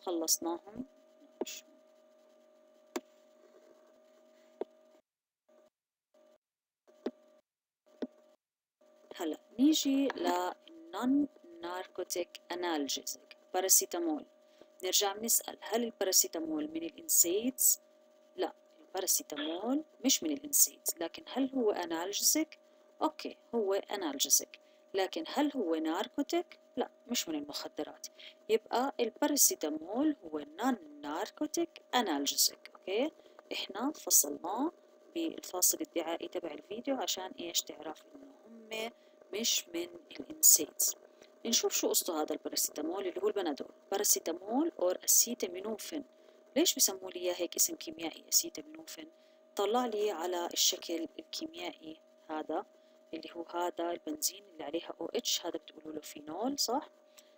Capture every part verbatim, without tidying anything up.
خلصناهم. هلا نيجي ل non narcotic analgesic باراسيتامول. نرجع بنسأل هل الباراسيتامول من الانسيدز؟ لا، الباراسيتامول مش من الانسيدز، لكن هل هو انالجيسك؟ اوكي هو انالجيسك، لكن هل هو ناركوتيك؟ لا، مش من المخدرات. يبقى الباراسيتامول هو نون ناركوتيك انالجيسك. اوكي، احنا فصلناه بالفاصل الدعائي تبع الفيديو عشان ايش تعرف انه هم مش من الانسيدز. نشوف شو قصته هذا الباراسيتامول اللي هو البنادول. باراسيتامول اور اسيتامينوفين. ليش بسموا لي اياه هيك اسم كيميائي اسيتامينوفين؟ طلع لي على الشكل الكيميائي هذا اللي هو هذا البنزين اللي عليها او اتش، هذا بتقولوا له فينول صح؟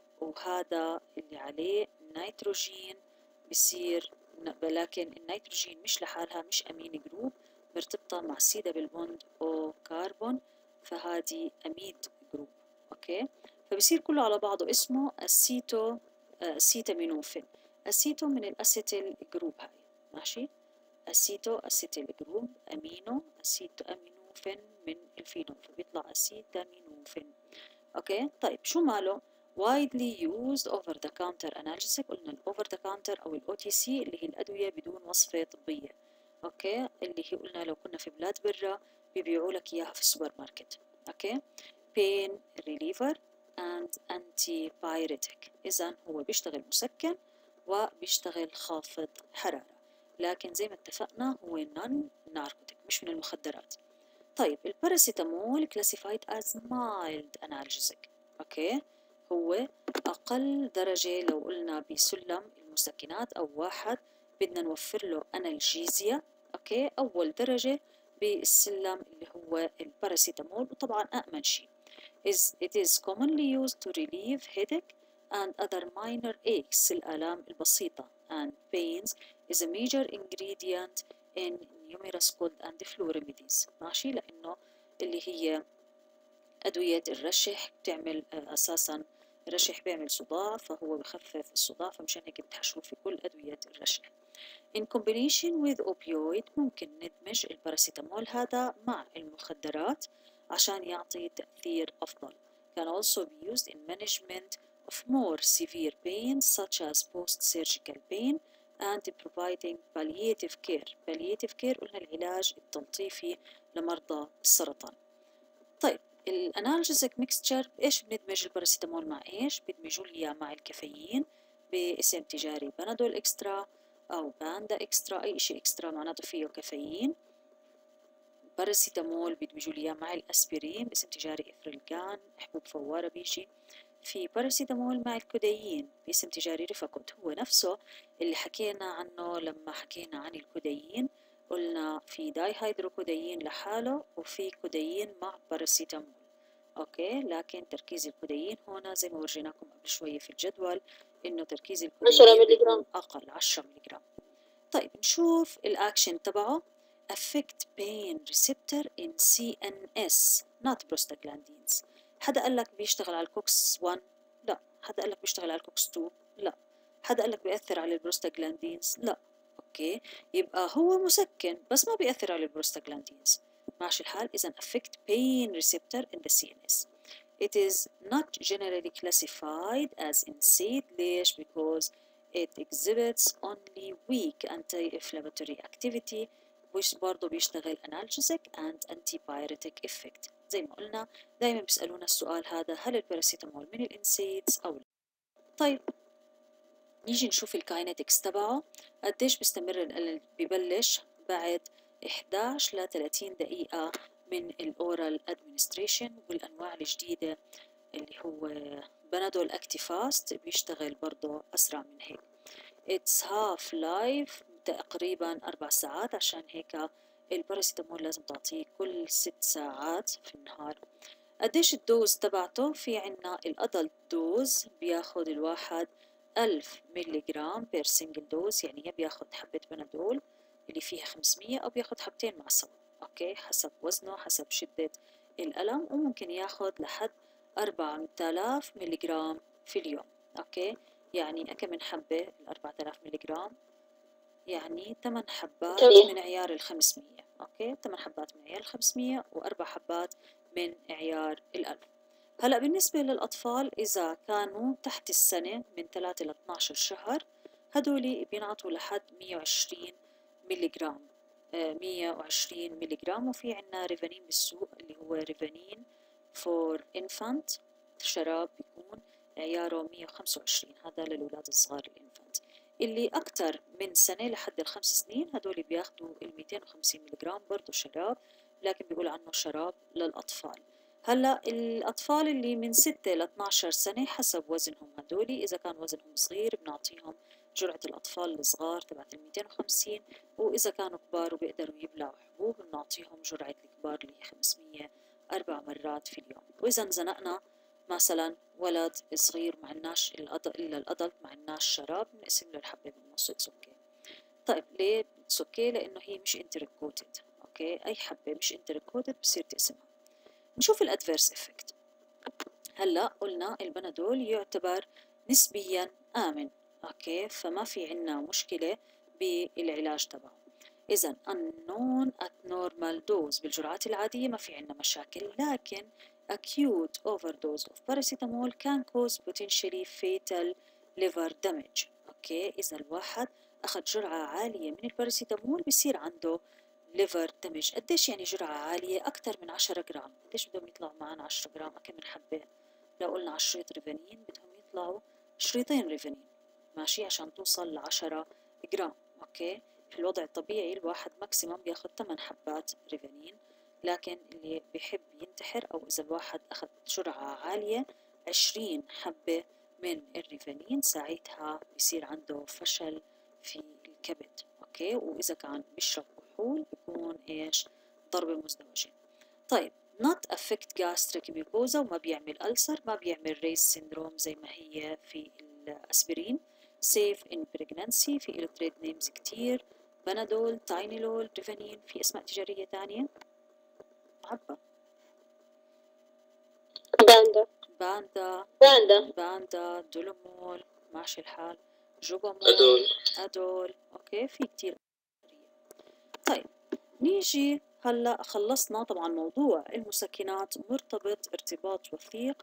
وهذا اللي عليه نيتروجين بصير، لكن النيتروجين مش لحالها، مش امين جروب، مرتبطة مع سي دبل بوند او كربون، فهذه اميد جروب. اوكي، فبصير كله على بعضه اسمه اسيتو اسيتامينوفين. اسيتو من الاسيتيل جروب هاي، ماشي؟ اسيتو اسيتيل جروب، امينو اسيتو امينوفين من الفينول، فبيطلع اسيتامينوفين. اوكي طيب شو ماله؟ widely used over the counter analgesic. قلنا ال over the counter او ال أو تي سي اللي هي الادويه بدون وصفه طبيه. اوكي، اللي هي قلنا لو كنا في بلاد برا بيبيعوا لك اياها في السوبر ماركت. اوكي، pain reliever and antipyretic. اذا هو بيشتغل مسكن وبيشتغل خافض حراره، لكن زي ما اتفقنا هو نون ناركوتيك، مش من المخدرات. طيب الباراسيتامول classified as mild analgesic. اوكي، هو اقل درجة لو قلنا بسلم المسكنات او واحد بدنا نوفر له انالجيزيا. اوكي، اول درجة بالسلم اللي هو الباراسيتامول، وطبعا امن شيء. is it is commonly used to relieve headache and other minor aches، الآلام البسيطة، and pains is a major ingredient in numerous cold and flu remedies. ماشي، لأنه اللي هي أدوية الرشح بتعمل أساسا، الرشح بيعمل صداع فهو بخفف الصداع، فمشان هيك بتحشوه في كل أدوية الرشح. In combination with opioid ممكن ندمج الباراسيتامول هذا مع المخدرات عشان يعطي تأثير أفضل. Can also be used in management of more severe pain such as post-surgical pain and providing palliative care. palliative care قلنا العلاج التلطيفي لمرضى السرطان. طيب الانالجيزك ميكستشر ايش بندمج الباراسيتامول مع ايش؟ بدمجوا لي مع الكافيين باسم تجاري بنادول اكسترا او باندا اكسترا، اي شيء اكسترا معناته فيه كافيين. باراسيتامول بدمجوا لي مع الاسبرين باسم تجاري افرلجان، حبوب فواره بيجي. في باراسيتامول مع الكودايين باسم تجاري ريفاكوت، هو نفسه اللي حكينا عنه لما حكينا عن الكودايين، قلنا في داي هيدروكودايين لحاله وفي كودايين مع باراسيتامول. اوكي، لكن تركيز الكودايين هنا زي ما ورجيناكم قبل شويه في الجدول انه تركيز الكودايين بيكون اقل، عشرة ملغ. طيب نشوف الاكشن تبعه. affect pain receptor in سي إن إس not prostaglandins. حدا قال لك بيشتغل على الكوكس واحد؟ لا. حدا قال لك بيشتغل على الكوكس اثنين؟ لا. حدا قال لك بيأثر على البروستاجلاندينز؟ لا. اوكي، يبقى هو مسكن بس ما بيأثر على البروستاجلاندينز، ماشي الحال. إذا affect pain receptor in the سي إن إس. It is not generally classified as NSAID. ليش؟ because it exhibits only weak anti-inflammatory activity، وش برضه بيشتغل analgesic and antipyretic effect. زي ما قلنا دايما بيسألونا السؤال هذا، هل الباراسيتامول من الانسيدز أو لا؟ طيب نيجي نشوف الكاينetics تبعه قديش بيستمر. ببلش بعد إحدى عشر ل ثلاثين دقيقة من الأورال ادمنستريشن، والأنواع الجديدة اللي هو بنادول أكتيفاست بيشتغل برضه أسرع من هيك. It's half life تقريبا أربع ساعات، عشان هيك الباراسيتامول لازم تعطيه كل ست ساعات في النهار. قديش الدوز تبعته؟ في عنا الأدلت دوز بياخد الواحد ألف ملي جرام بير سنجل دوز، يعني يا بياخد حبة بنادول اللي فيها خمسمية أو بياخد حبتين مع سوا. أوكي، حسب وزنه حسب شدة الألم، وممكن ياخد لحد أربعة آلاف ملي جرام في اليوم. أوكي، يعني كم من حبة ال أربعة آلاف ملي جرام؟ يعني ثمان حبات تمام. من عيار ال خمسمية. أوكي، ثمان حبات من عيار ال خمسمية وأربع حبات من عيار الألف. هلأ بالنسبة للأطفال إذا كانوا تحت السنة من ثلاثة ل اثني عشر شهر هدول بينعطوا لحد مية وعشرين ملي جرام. آه مية وعشرين ملي جرام. وفي عنا ريفانين بالسوق اللي هو ريفانين فور انفانت، شراب بيكون عياره مية وخمسة وعشرين، هذا للأولاد الصغار الانفانت. اللي أكتر من سنة لحد الخمس سنين هدول بياخدوا ال مئتين وخمسين ملي جرام برضه شراب، لكن بيقول عنه شراب للأطفال. هلا الأطفال اللي من ستة ل اثني عشر سنة حسب وزنهم هدول، إذا كان وزنهم صغير بنعطيهم جرعة الأطفال الصغار تبعت ال مئتين وخمسين، وإذا كانوا كبار وبيقدروا يبلعوا حبوب بنعطيهم جرعة الكبار اللي هي خمسمية أربع مرات في اليوم. وإذا انزنقنا مثلا ولد صغير معناش إلا الأدلت معناش شراب بنقسم له الحبة بالنص اتس اوكي. طيب ليه اتس اوكي؟ لأنه هي مش انتركوتد. اوكي، أي حبة مش انتركوتد بصير تقسمها. نشوف الادفيرس افكت. هلا قلنا البنادول يعتبر نسبيا آمن. اوكي، فما في عنا مشكلة بالعلاج تبعه. إذا unknown at normal dose بالجرعات العادية ما في عنا مشاكل، لكن acute overdose of paracetamol can cause potentially fatal liver damage. اوكي، إذا الواحد أخذ جرعة عالية من الباراسيتامول بصير عنده liver damage. قديش يعني جرعة عالية؟ أكثر من عشرة جرام. قديش بدهم يطلعوا معنا عشرة جرام؟ كم من حبة؟ لو قلنا على شريط ريفانين بدهم يطلعوا شريطين ريفانين، ماشي، عشان توصل لعشرة جرام. اوكي، في الوضع الطبيعي الواحد ماكسيموم بياخد ثمان حبات ريفانين، لكن اللي بيحب ينتحر او اذا الواحد اخذ جرعة عالية عشرين حبة من الريفانين ساعتها بيصير عنده فشل في الكبد. اوكي، واذا كان بيشرب كحول بيكون ايش؟ ضربة مزدوجة. طيب not affect gastric mucosa وما بيعمل ألسر، ما بيعمل ريس سيندروم زي ما هي في الأسبرين. safe in pregnancy. في له تريد نيمز كتير، بنادول، تاينيلول، ريفانين. في اسماء تجارية تانية عبا؟ باندا باندا باندا باندا دولومول، ماشي الحال، جوبامول، أدول أدول. أوكي، في كتير. طيب نيجي هلا خلصنا طبعا موضوع المسكنات مرتبط ارتباط وثيق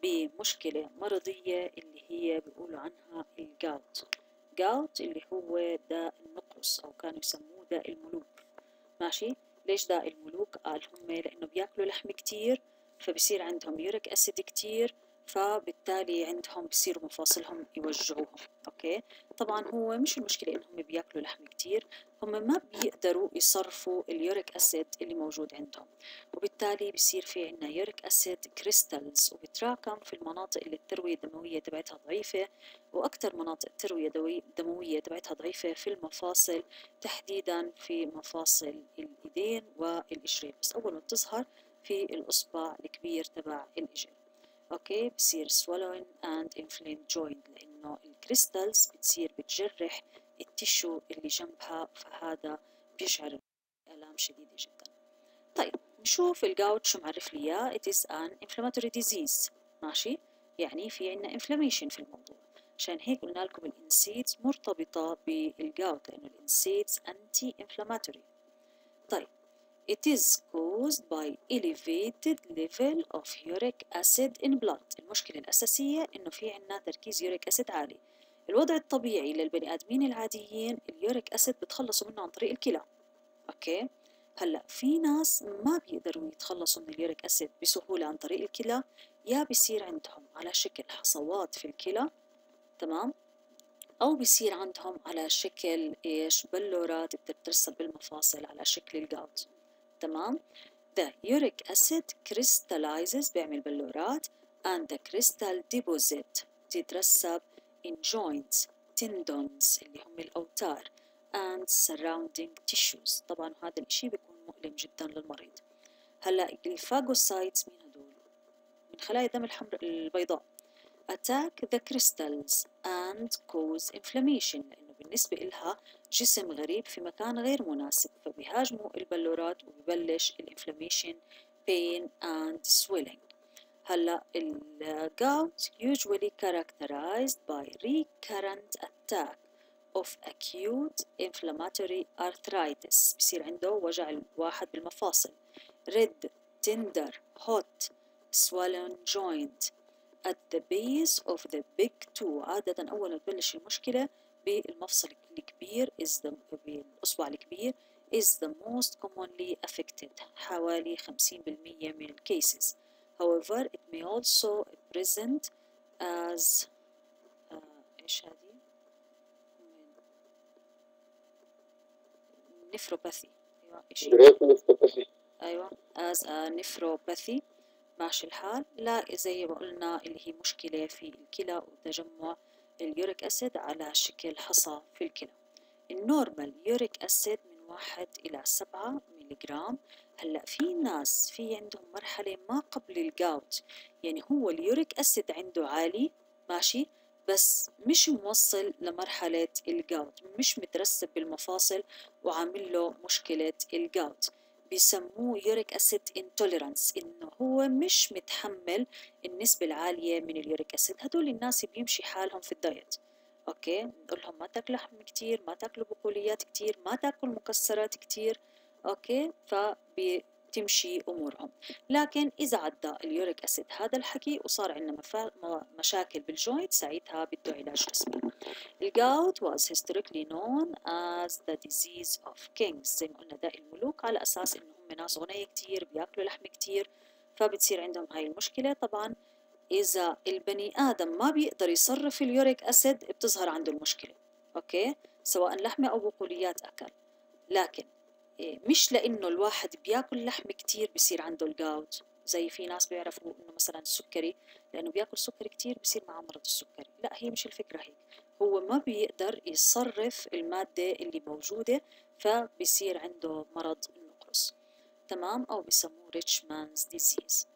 بمشكلة مرضية اللي هي بيقولوا عنها الجاوت. جاوت اللي هو داء النقرس أو كانوا يسموه داء الملوك. ماشي، ليش داء الملوك؟ قال هم لأنه بياكلوا لحم كتير فبصير عندهم يوريك أسيد كتير، فبالتالي عندهم بصيروا مفاصلهم يوجعوهم. أوكي، طبعا هو مش المشكلة إنهم بياكلوا لحم كتير، هم ما بيقدروا يصرفوا اليوريك أسيد اللي موجود عندهم، وبالتالي بصير في عنا يوريك أسيد كريستالز وبتراكم في المناطق اللي التروية الدموية تبعتها ضعيفة، وأكثر مناطق التروية الدموية تبعتها ضعيفة في المفاصل، تحديدا في مفاصل الإيدين والإجرين، بس أول ما بتظهر في الإصبع الكبير تبع الإجر. اوكي، بصير swallowing and inflamed joint لانه الكريستالز بتصير بتجرح التشو اللي جنبها، فهذا بيشعر بآلام شديدة جدا. طيب نشوف الجاوت شو معرف لي اياه. it is an inflammatory disease. ماشي، يعني في عنا inflammation في الموضوع، عشان هيك قلنا لكم الانسيدز مرتبطة بالجاوت لانه الانسيدز anti inflammatory. طيب it is caused by elevated level of uric acid in blood. المشكلة الأساسية إنه في عنا تركيز يوريك أسيد عالي. الوضع الطبيعي للبني آدمين العاديين اليوريك أسيد بتخلصوا منه عن طريق الكلى. أوكي، هلا في ناس ما بيقدروا يتخلصوا من اليوريك أسيد بسهولة عن طريق الكلى، يا بيصير عندهم على شكل حصوات في الكلى، تمام، أو بيصير عندهم على شكل إيش؟ بلورات بتترسب بالمفاصل على شكل الجاوت. تمام. The uric acid crystallizes بيعمل بلورات and the crystal deposit تترسب in joints tendons اللي هم الأوتار and surrounding tissues. طبعا هذا الإشي بيكون مؤلم جدا للمريض. هلا الفاجوسايتس مين هدول؟ من خلايا الدم الحمراء البيضاء attack the crystals and cause inflammation لأنه بالنسبة إلها جسم غريب في مكان غير مناسب، فبيهاجموا البلورات وبيبلش الانفلاميشن pain and swelling. هلا ال gout usually characterized by recurrent attack of acute inflammatory arthritis. بصير عنده وجع الواحد بالمفاصل. red, tender, hot, swollen joint at the base of the big toe. عادة أول ما تبلش المشكلة بالمفصل الكبير is the بالأصبع الكبير is the most commonly affected. حوالي خمسين بالمية من الكيسز. However, it may also present as uh, إيش هذه؟ نفروباثي. أيوة إيش أيوة as a nephropathy. ماشي الحال. لا زي ما قلنا اللي هي مشكلة في الكلى وتجمع اليوريك أسيد على شكل حصى في الكلى. النورمال يوريك أسيد من واحد إلى سبعة ميلي جرام. هلأ في ناس في عندهم مرحلة ما قبل الجاوت، يعني هو اليوريك أسيد عنده عالي ماشي بس مش موصل لمرحلة الجاوت، مش مترسب بالمفاصل وعامل له مشكلة الجاوت. بيسموه يوريك أسيد intolerance، إنه هو مش متحمل النسبة العالية من اليوريك أسيد. هدول الناس بيمشي حالهم في الدايت. اوكي نقول لهم ما تاكلوا لحم كتير، ما تاكلوا بقوليات كتير، ما تاكلوا مكسرات كتير. اوكي فبتمشي امورهم. لكن اذا عدى اليوريك اسيد هذا الحكي وصار عندنا مفا... مشاكل بالجوينت، ساعتها بده علاج رسمي. الجاوت was historically known as the disease of kings. زي ما قلنا داء الملوك، على اساس انه هم ناس غنية كتير بياكلوا لحم كتير، فبتصير عندهم هاي المشكلة. طبعا إذا البني آدم ما بيقدر يصرف اليوريك أسيد بتظهر عنده المشكلة. أوكي سواء لحمة أو بقوليات أكل. لكن مش لأنه الواحد بياكل لحم كتير بصير عنده الجاوت. زي في ناس بيعرفوا إنه مثلا السكري لأنه بياكل سكري كتير بصير معه مرض السكري. لا هي مش الفكرة هيك، هو ما بيقدر يصرف المادة اللي موجودة فبصير عنده مرض النقرس. تمام، أو بسموه rich man's disease.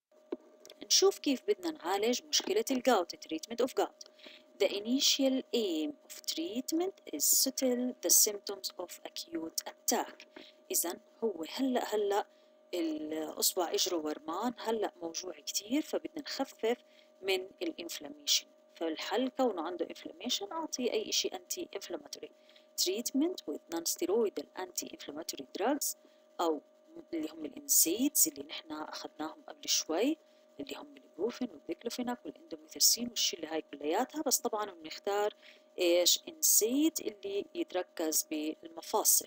نشوف كيف بدنا نعالج مشكلة الجاوت. treatment of gout. The initial aim of treatment is settle the symptoms of acute attack. إذن هو هلأ هلأ الأصبع إجره ورمان، هلأ موجوع كتير، فبدنا نخفف من الانفلاميشن. فالحل كونه عنده inflammation أعطيه أي إشي anti inflammatory. treatment with non-steroidal anti-inflammatory drugs أو اللي هم الانسيدز اللي نحن أخذناهم قبل شوي، اللي هم البروفين والديكلوفيناك والاندوميثرسين والشلة هاي كلياتها. بس طبعا بنختار ايش؟ انسيد اللي يتركز بالمفاصل،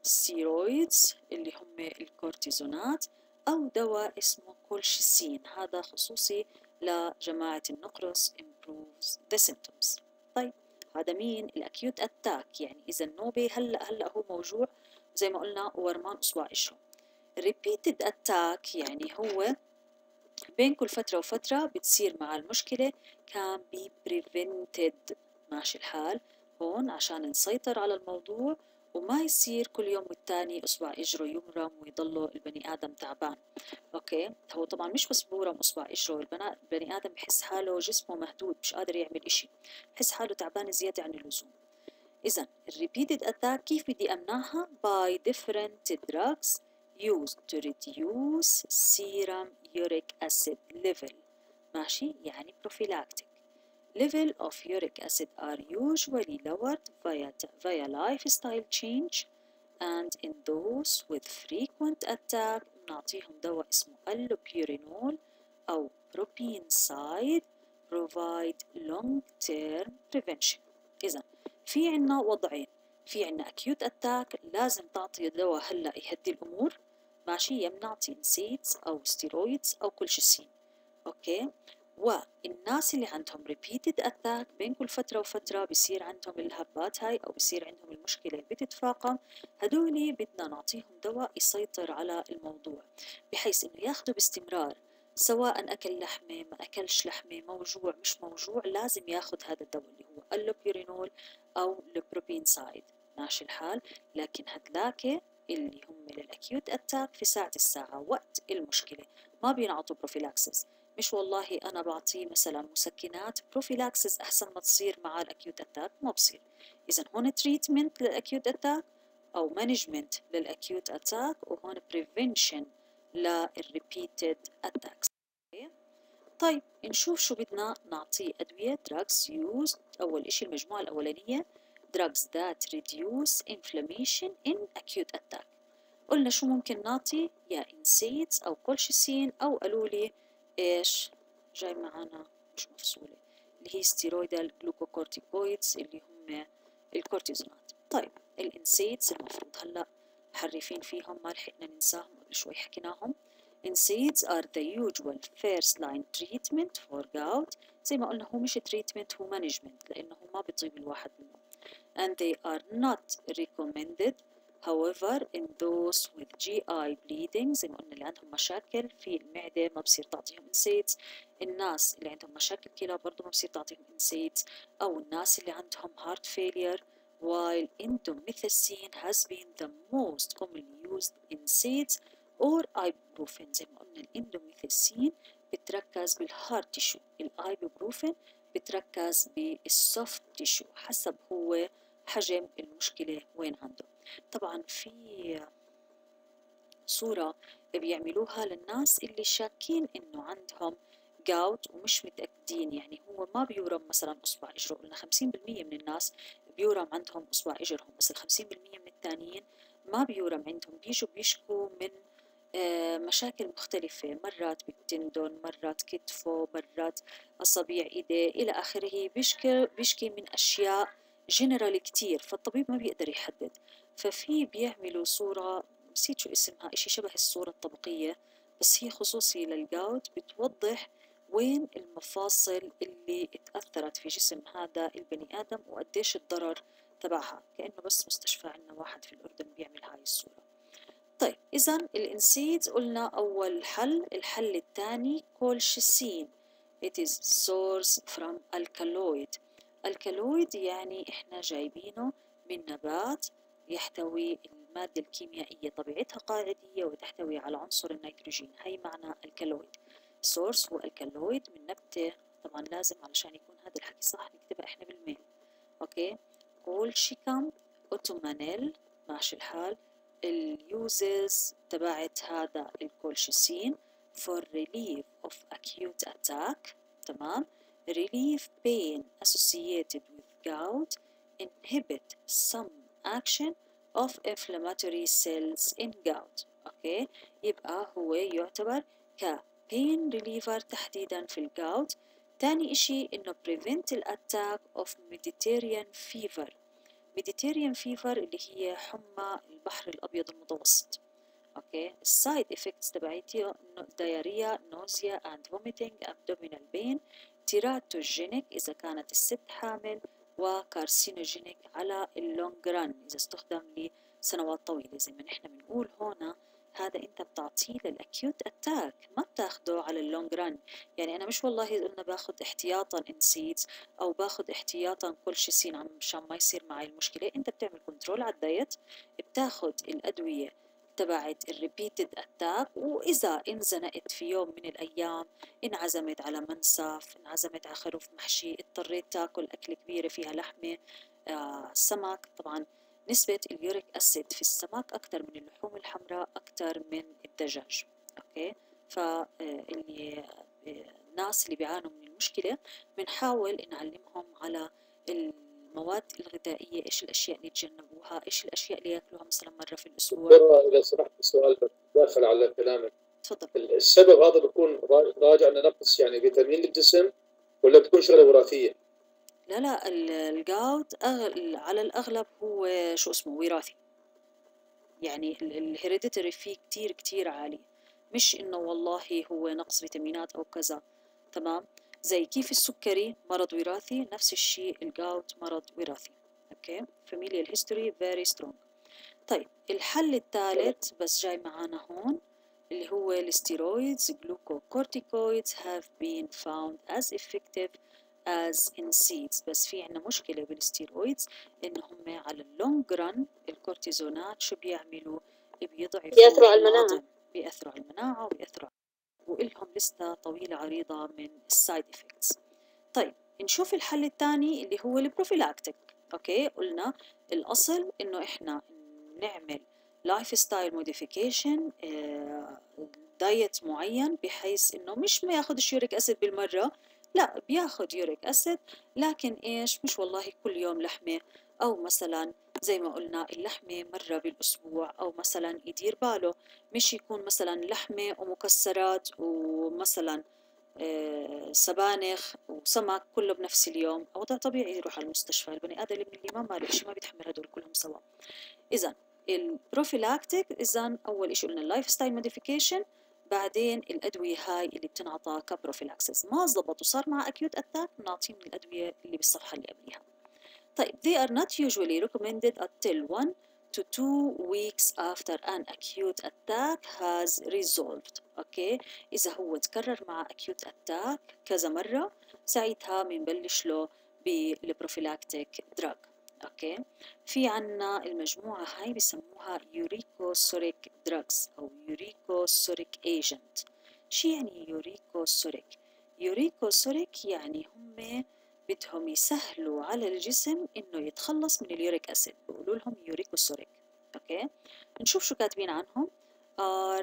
ستيرويدز اللي هم الكورتيزونات، او دواء اسمه كولشيسين، هذا خصوصي لجماعة النقرس improves the symptoms. طيب هذا مين؟ الاكيوت اتاك، يعني اذا النوبة هلا هلا هو موجوع زي ما قلنا ورمان اصبع اجره. repeated attack يعني هو بين كل فترة وفترة بتصير مع المشكلة كان بي prevented. ماشي الحال هون عشان نسيطر على الموضوع وما يصير كل يوم والتاني أصبع إجره يمرم ويضله البني آدم تعبان. أوكي هو طبعا مش بس بورم أصبع إجره، البني آدم بحس حاله جسمه مهدود مش قادر يعمل إشي، بحس حاله تعبان زيادة عن اللزوم. إذن الريبيتد أتاك كيف بدي أمنعها؟ by different drugs used to reduce serum uric acid level. ماشي يعني prophylactic. level of uric acid are usually lowered via, via lifestyle change, and in those with frequent attack بنعطيهم دواء اسمه allopurinol أو propionside provide long term prevention. إذن في عنا وضعين، في عنا acute attack لازم تعطي دواء هلا يهدي الأمور ماشي، يا بنعطي نسيتس أو ستيرويدز أو كولشيسين. أوكي والناس اللي عندهم repeated attack بين كل فترة وفترة بصير عندهم الهبات هاي أو بصير عندهم المشكلة بتتفاقم، هدولي بدنا نعطيهم دواء يسيطر على الموضوع بحيث إنه ياخدوا باستمرار، سواء أكل لحمة ما أكلش لحمة، موجوع مش موجوع، لازم ياخد هذا الدواء اللي هو اللوبيرينول أو البروبينسايد. ماشي الحال. لكن هدلاك اللي هم للأكيوت أتاك في ساعة الساعة وقت المشكلة ما بينعطوا بروفيلاكسس. مش والله أنا بعطيه مثلا مسكنات بروفيلاكسس أحسن ما تصير مع الأكيوت أتاك، ما بصير. إذا هون تريتمنت للأكيوت أتاك أو مانجمنت للأكيوت أتاك، وهون بريفنشن للريبيتد أتاكس. طيب نشوف شو بدنا نعطيه أدوية drugs used. أول إشي المجموعة الأولانية drugs that reduce inflammation in acute attack. قلنا شو ممكن نعطي؟ يا انسيدز أو كولشيسين، أو قالوا لي إيش جاي معنا مش مفصولة اللي هي ستيرويدال جلوكوكورتيكويدز اللي هم الكورتيزونات. طيب الانسيدز المفروض هلا محرفين فيهم ما لحقنا ننساهم قبل شوي حكيناهم. NSAIDs are the usual first line treatment for gout. زي ما قلنا هو مش treatment هو management لأنه ما بيطيب الواحد منه. And they are not recommended however in those with جي آي bleeding. زي ما قلنا اللي عندهم مشاكل في المعدة ما بصير تعطيهم NSAIDs. الناس اللي عندهم مشاكل كلى برضه ما بصير تعطيهم NSAIDs. أو الناس اللي عندهم heart failure. While indomethacin has been the most commonly used NSAIDs or ibuprofen. زي ما قلنا الاندوميثاسين بتركز بالهارد تيشو، الايبوبروفين بتركز بالسوفت تيشو حسب هو حجم المشكلة وين عنده. طبعا في صورة بيعملوها للناس اللي شاكين انه عندهم جاوت ومش متأكدين، يعني هو ما بيورم مثلا اصبع اجره، قلنا خمسين بالمية من الناس بيورم عندهم اصبع اجرهم، بس ال خمسين بالمية من الثانيين ما بيورم عندهم، بيجوا بيشكوا من مشاكل مختلفة، مرات بالتندون، مرات كتفه، مرات أصابع إيديه إلى آخره، بيشكي بيشكي من أشياء جنرال كتير، فالطبيب ما بيقدر يحدد. ففي بيعملوا صورة نسيت شو اسمها، إشي شبه الصورة الطبقية بس هي خصوصي للجاوت، بتوضح وين المفاصل اللي اتأثرت في جسم هذا البني آدم وقديش الضرر تبعها، كأنه بس مستشفى عندنا واحد في الأردن بيعمل هاي الصورة. طيب إذا الإنسيدز قلنا أول حل. الحل الثاني كولشيسين. It is source from alkaloid. alkaloid يعني إحنا جايبينه من نبات يحتوي المادة الكيميائية طبيعتها قاعدية وتحتوي على عنصر النيتروجين، هي معنى الكالويد. source هو الكالويد من نبتة، طبعا لازم علشان يكون هذا الحكي صح نكتبها إحنا بالميل. أوكي كولشيكام أوتومانيل ماشي الحال. اليوزز تبعت هذا الكولشيسين for relief of acute attack. تمام. relieve pain associated with gout, inhibit some action of inflammatory cells in gout. اوكي يبقى هو يعتبر ك pain reliever تحديدا في الجاوت. تاني اشي انه prevent الاتاك of Mediterranean fever. Mediterranean fever اللي هي حمى البحر الأبيض المتوسط. أوكي السايد إفكتس تبعتها دايريا، نوزيا أند فوميتنج، أبدومينال بين، تيراتوجينيك إذا كانت الست حامل، وكارسينوجينيك على اللونج ران إذا استخدم لسنوات طويلة. زي ما نحن بنقول هنا هذا انت بتعطيه للاكيوت اتاك، ما بتاخده على اللونج ران. يعني انا مش والله قلنا باخذ احتياطا انسيدز او باخذ احتياطا كولشيسين عشان ما يصير معي المشكله. انت بتعمل كنترول على الدايت، بتاخذ الادويه تبعت الريبيتد اتاك، واذا انزنقت في يوم من الايام انعزمت على منسف، انعزمت على خروف محشي، اضطريت تاكل اكل كبيره فيها لحمه، آه سمك، طبعا نسبة اليوريك أسيد في السمك أكثر من اللحوم الحمراء أكثر من الدجاج. أوكي فاللي الناس اللي بيعانوا من المشكلة بنحاول نعلمهم على المواد الغذائية، إيش الأشياء اللي يتجنبوها، إيش الأشياء اللي يأكلوها مثلا مرة في الأسبوع. إذا سمحت سؤال داخل على كلامك. تفضل. السبب هذا بيكون راجع لنقص يعني فيتامين الجسم ولا بتكون شغلة وراثية؟ لا لا الجاوت على الأغلب هو شو اسمه وراثي، يعني الهيريديتري فيه كتير كتير عالي، مش إنه والله هو نقص فيتامينات أو كذا. تمام. زي كيف السكري مرض وراثي، نفس الشيء الجاوت مرض وراثي. أوكي familial history very strong. طيب الحل الثالث بس جاي معانا هون اللي هو الستيرويدز. glucocorticoids have been found as effective as NSAIDs، بس في عنا مشكلة بالستيرويدز إن هم على اللونج ران الكورتيزونات شو بيعملوا؟ بيضعفوا بيأثروا على المناعة، العظم، بيأثروا على المناعة وبيأثروا وإلهم لستة طويلة عريضة من السايد إفكتس. طيب نشوف الحل الثاني اللي هو البروفيلاكتيك. أوكي قلنا الأصل إنه إحنا نعمل لايف ستايل موديفيكيشن، دايت معين بحيث إنه مش ما ياخدش يوريك أسيد بالمرة، لا بياخد يوريك أسيد، لكن إيش مش والله كل يوم لحمة، أو مثلا زي ما قلنا اللحمة مرة بالأسبوع، أو مثلا يدير باله مش يكون مثلا لحمة ومكسرات ومثلا آه، سبانخ وسمك كله بنفس اليوم، أو ده طبيعي يروح على المستشفى. البني آدم اللي ما ماله شيء ما بيتحمل هدول كلهم سوا. إذا البروفيلاكتيك، إذا أول إشي قلنا اللايف ستايل موديفيكيشن، بعدين الأدوية هاي اللي بتنعطى كبروفيلاكسس. ما زبط وصار مع أكيوت أتاك بنعطيه من الأدوية اللي بالصفحة اللي قبليها. طيب they are not usually recommended until one to two weeks after an acute attack has resolved. أوكي، إذا هو تكرر مع acute attack كذا مرة ساعتها بنبلش له بالبروفيلاكتيك دراج. أوكي، في عنا المجموعة هاي بسموها يوريكوسوريك دراجز أو يوريكوسوريك ايجنت. شو يعني يوريكوسوريك؟ يوريكوسوريك يعني هم بدهم يسهلوا على الجسم إنه يتخلص من اليوريك أسيد، بيقولوا لهم يوريكوسوريك. أوكي، نشوف شو كاتبين عنهم. are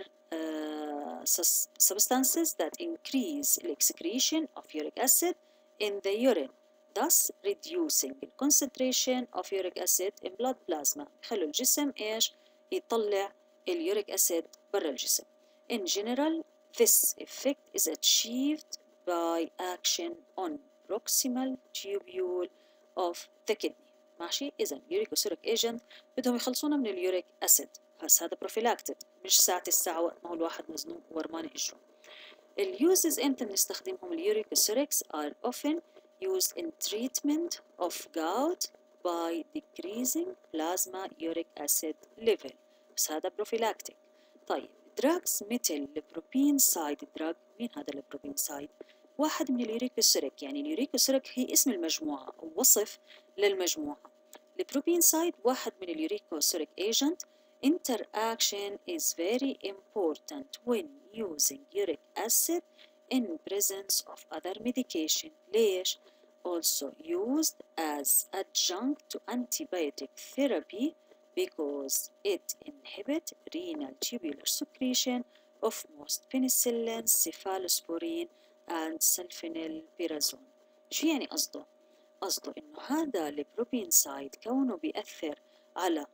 uh, substances that increase the excretion of uric acid in the urine, thus reducing the concentration of uric acid in blood plasma. بخلوا الجسم إيش يطلع اليوريك أسيد برا الجسم. In general, this effect is achieved by action on proximal tubule of the kidney. ماشي، إذا يوريكوسوريك ايجنت بدهم يخلصونا من اليوريك أسيد، بس هذا بروفيلاكتيك مش ساعة الساعة وقت ما هو الواحد مزنوق ورمان إجره. اليوزز إمتى بنستخدمهم اليوريكوسوريكس are often used in treatment of gout by decreasing plasma uric acid level، بس هذا بروفيلاكتيك. طيب دراجز مثل البروبين سايد دراج، مين هذا البروبين سايد؟ واحد من اليوريكوسوريك، يعني اليوريكوسوريك هي اسم المجموعة أو وصف للمجموعة. البروبين سايد واحد من اليوريكوسوريك agent. Interaction is very important when using uric acid in presence of other medication. ليش؟ Also used as adjunct to antibiotic therapy because it inhibits renal tubular secretion of most penicillin, cephalosporin and sulfonylureazone. شو يعني قصده؟ قصده إنه هذا البروبين سايد كونه بيأثر على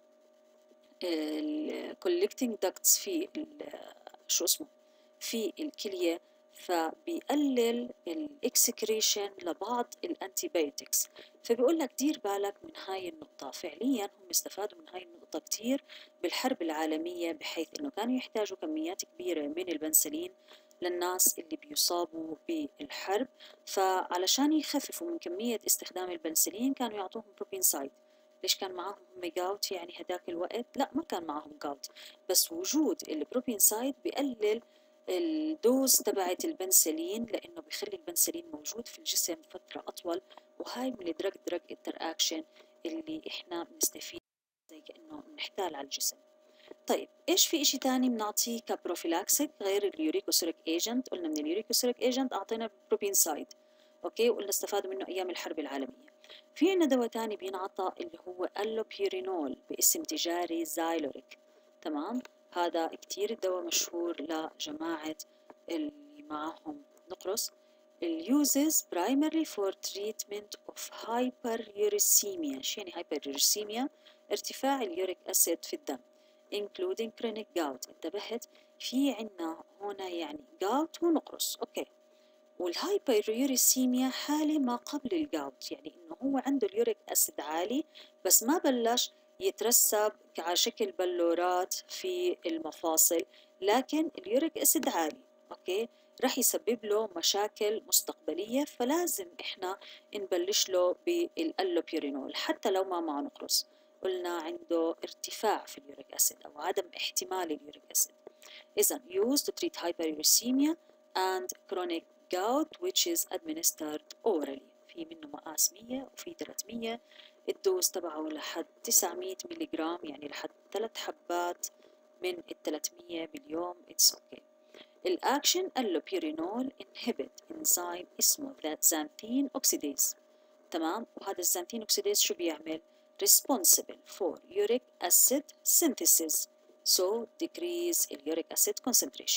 الكولكتنج داكتس في شو اسمه في الكلية، فبيقلل الاكسكريشن لبعض الانتيبيوتكس. فبيقول لك دير بالك من هاي النقطة. فعليا هم استفادوا من هاي النقطة كتير بالحرب العالمية، بحيث انه كانوا يحتاجوا كميات كبيرة من البنسلين للناس اللي بيصابوا بالحرب، فعلشان يخففوا من كمية استخدام البنسلين كانوا يعطوهم بروبين سايد. ليش كان معاهم هم جاوت يعني هداك الوقت؟ لا ما كان معاهم جاوت، بس وجود البروبين سايد بيقلل الدوز تبعت البنسلين، لأنه بيخلي البنسلين موجود في الجسم فترة أطول، وهاي من الدرج درج انتر اكشن اللي احنا بنستفيد زي كأنه بنحتال على الجسم. طيب ايش في اشي تاني بنعطيه كبروفيلاكسيك غير اليوريكوسوريك ايجنت؟ قلنا من اليوريكوسوريك ايجنت اعطينا بروبين سايد، اوكي، وقلنا استفادوا منه ايام الحرب العالمية. في عندنا دواء تاني بينعطى اللي هو اللوبيرينول باسم تجاري زايلوريك، تمام. هذا كتير الدواء مشهور لجماعة اللي معهم نقرس. اليوزز primarily for treatment of hyperuricemia. شو يعني hyperuricemia؟ ارتفاع اليوريك أسيد في الدم including chronic gout. انتبهت؟ في عنا هنا يعني gout ونقرس، اوكي. والهايبريوريسيميا حالة ما قبل الجاوت، يعني إنه هو عنده اليوريك أسيد عالي بس ما بلش يترسب على شكل بلورات في المفاصل، لكن اليوريك أسيد عالي، أوكي، رح يسبب له مشاكل مستقبلية، فلازم إحنا نبلش له بالألوبيرينول حتى لو ما معه نقرس. قلنا عنده ارتفاع في اليوريك أسيد أو عدم احتمال اليوريك أسيد. إذن used to treat hyperuricemia and chronic gout which is administered orally. في منه مقاس مية وفي ثلاثمية، الدوز تبعه لحد تسعمية ملي جرام، يعني لحد ثلاث حبات من الثلاثمية باليوم. it's okay. الأكشن اللوبيرينول inhibit enzyme اسمه xanthine oxidase، تمام. وهذا الزانثين oxidase شو بيعمل؟ responsible for uric acid synthesis so decrease uric acid concentration.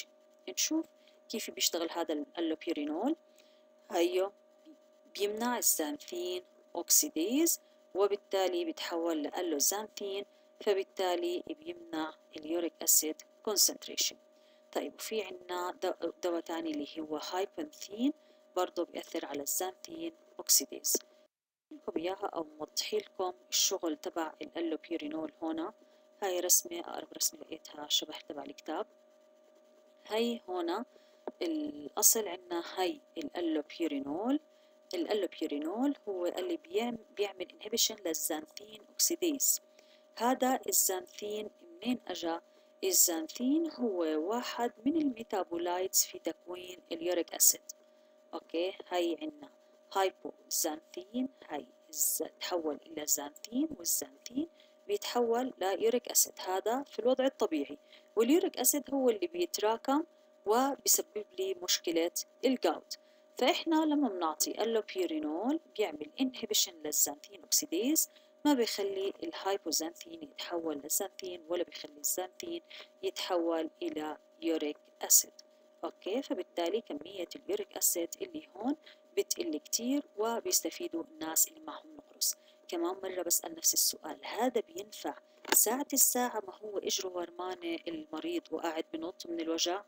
نشوف كيف بيشتغل هذا الالوبيرينول. هيو بيمنع الزانثين أوكسيديز، وبالتالي بيتحول لألوزانثين، فبالتالي بيمنع اليوريك أسيد كونسنتريشن. طيب وفي عنا دواء تاني اللي هو هايبنثين، برضه بيأثر على الزانثين أوكسيديز. لكم إياها أو موضحي لكم الشغل تبع الألوبيرينول. هنا هاي رسمة، أقرب رسمة لقيتها شبه تبع الكتاب. هاي هنا الأصل عنا هاي الألوبيرينول. الألوبيرينول هو اللي بيعمل انهبيشن للزانثين أوكسيديز. هذا الزانثين منين أجا؟ الزانثين هو واحد من الميتابولايتس في تكوين اليوريك أسيد. أوكي، هاي عنا هايبوزانثين، هاي تحول إلى زانثين، والزانثين بيتحول ليوريك أسيد، هذا في الوضع الطبيعي. واليوريك أسيد هو اللي بيتراكم وبيسبب لي مشكلة الجاوت. فإحنا لما بنعطي اللوبيرينول بيعمل انهبيشن للزانثين أوكسيديز، ما بيخلي الهايبوزانثين يتحول لزانثين، ولا بيخلي الزانثين يتحول إلى يوريك أسيد. أوكي، فبالتالي كمية اليوريك أسيد اللي هون بتقل كتير، وبيستفيدوا الناس اللي معهم نقرس. كمان مرة بسأل نفس السؤال، هذا بينفع ساعة الساعة ما هو إجره ورمانة المريض وقاعد بنط من الوجع؟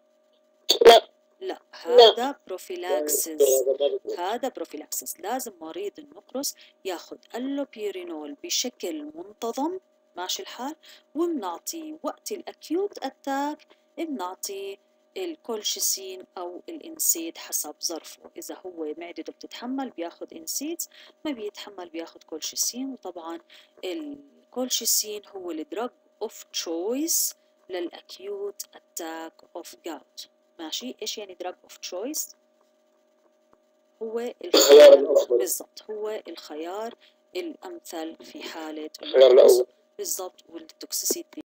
لا لا، هذا بروفيلاكسس. لا. هذا بروفيلاكسس، لازم مريض النقرس ياخد اللوبيرينول بشكل منتظم، ماشي الحال، وبنعطي وقت الأكيوت أتاك بنعطي الكولشيسين أو الإنسيد حسب ظرفه. إذا هو معدته بتتحمل بياخد إنسيد، ما بيتحمل بياخد كولشيسين. وطبعا الكولشيسين هو الدراج اوف تشويس للأكيوت أتاك اوف جاوت. ماشي، ايش يعني دراج اوف تشويس؟ هو الخيار بالضبط، هو الخيار الأمثل في حالة الخيار الأول بالضبط، والتوكسيسيتي